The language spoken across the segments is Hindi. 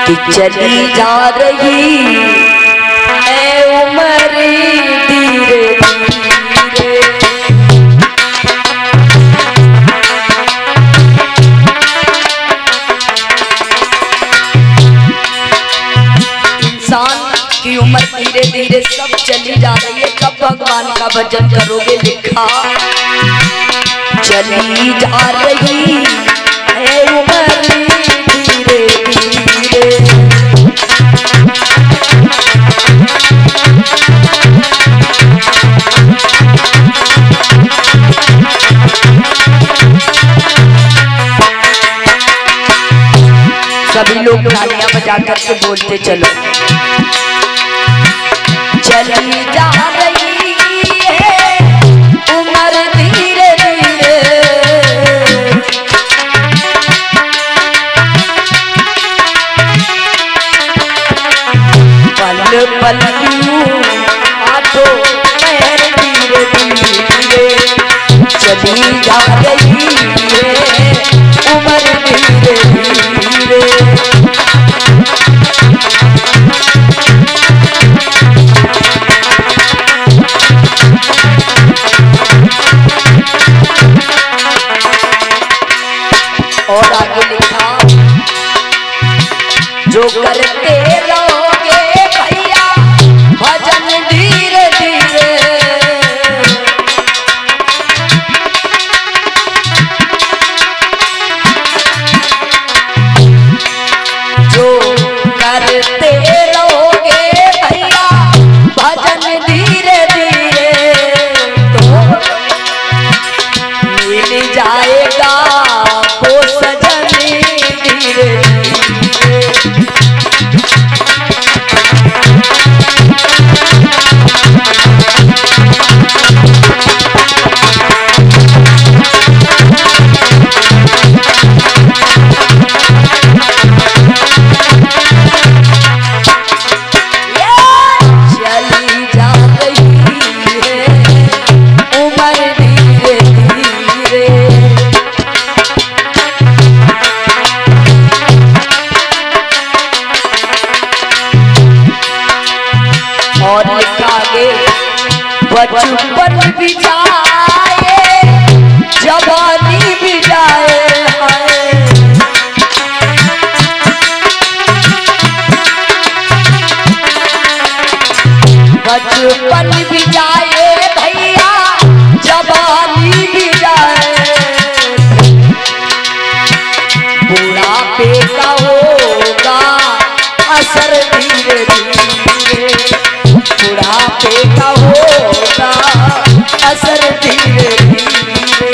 कि चली जा रही है उम्र धीरे धीरे। इंसान की उम्र धीरे धीरे सब चली जा रही है, कब भगवान का भजन करोगे? लिखा चली जा रही है उम्र धीरे धीरे। सभी लोग तालियां बजा करके बोलते चलो। चली जा रही है उम्र धीरे धीरे, पल पल हाथों पैर धीरे धीरे। चली जा रही है उम्र धीरे धीरे। और आगे लिखा जो करते रहोगे भैया भजन धीरे धीरे, जो करते रहोगे भैया भजन धीरे धीरे, तो मिल जाएगा वो सजन धीरे धीरे। चली जा रही है उम्र धीरे धीरे। और आगे बचपन भी जाए जवानी भी जाए, बचपन भी जाए भैया जवानी भी जाए। बुढ़ापे का होगा असर धीरे धीरे, बुढ़ापे का होगा असर धीरे धीरे।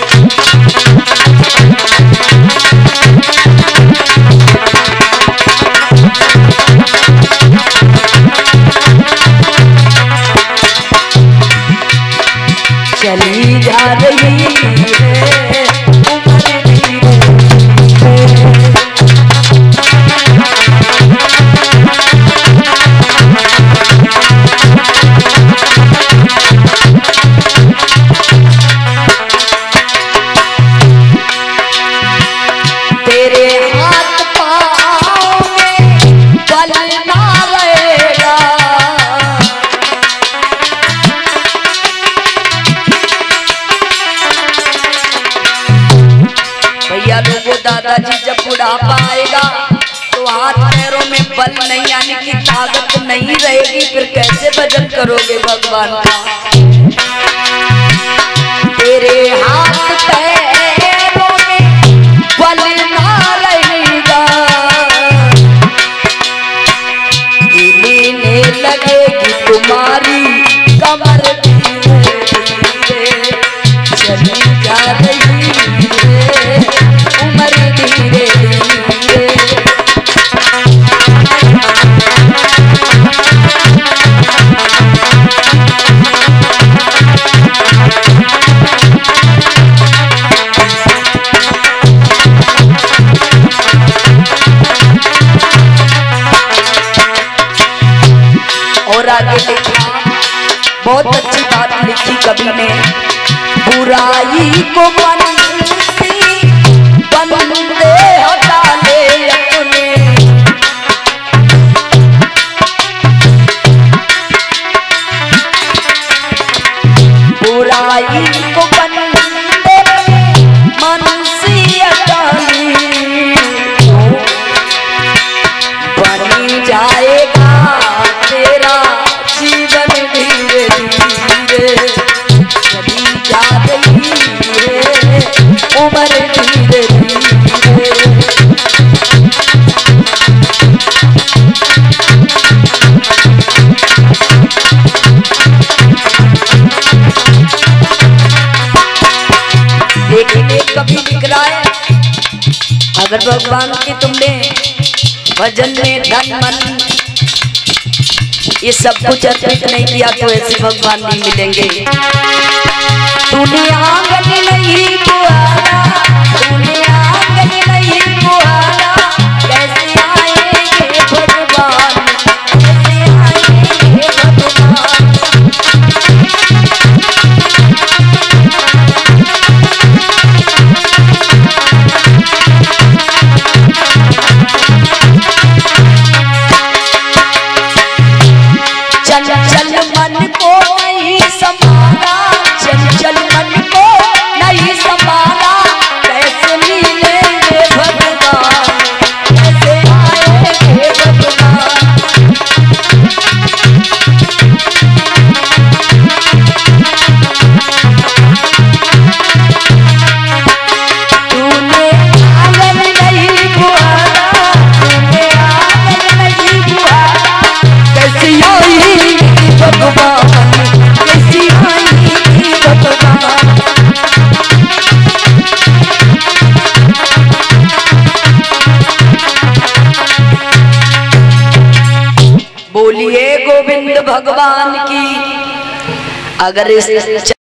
चली जा रही है उम्र धीरे धीरे। तेरे हाथ पाँव में बल ना रहेगा, भैया लोगों दादाजी जब बुढ़ापा आएगा तो हाथ पैरों में बल नहीं यानी कि ताकत नहीं रहेगी, फिर कैसे भजन करोगे भगवान का? तेरे हाथ पैरों में बल ना रहेगा, हिलने लगेगी तुम्हारी कमर धीरे धीरे। चली जा रही है उम्र धीरे धीरे। और आगे लिखा बहुत अच्छी बात लिखी कवि ने, बुराई को बंदे हटा ले अपने, अगर भगवान की तुमने भजन में धन मन ये सब कुछ अर्पित नहीं किया तो ऐसे भगवान नहीं मिलेंगे। तूने आंगन नहीं बुआला, तूने आंगन नहीं बुआला, कैसे आएंगे भगवान, कैसे आएंगे भगवान। चंचल मन को नहीं संभाला, चंचल मन को नहीं संभाला, कैसे मिलेंगे भगवान, कैसे आएंगे भगवान। तूने आंगन नहीं बुआला, तूने आंगन नहीं बुआला, कैसे आएंगे भगवान, कैसे आएंगे भगवान। बोलिए गोविंद भगवान की। अगर इस